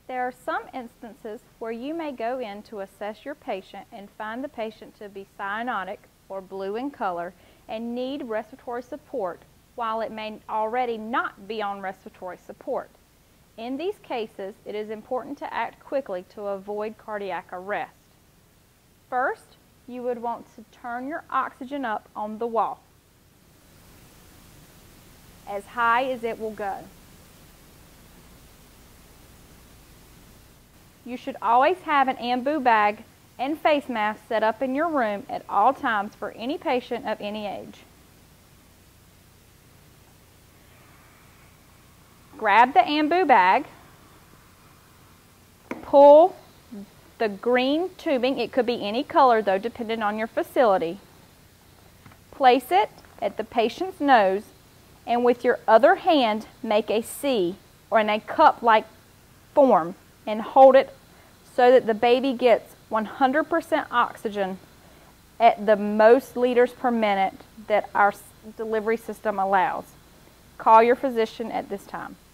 There are some instances where you may go in to assess your patient and find the patient to be cyanotic or blue in color and need respiratory support while it may already not be on respiratory support. In these cases, it is important to act quickly to avoid cardiac arrest. First, you would want to turn your oxygen up on the wall, as high as it will go. You should always have an ambu bag and face mask set up in your room at all times for any patient of any age. Grab the ambu bag, pull the green tubing, it could be any color though, depending on your facility. Place it at the patient's nose and with your other hand make a C or in a cup-like form and hold it so that the baby gets 100% oxygen at the most liters per minute that our delivery system allows. Call your physician at this time.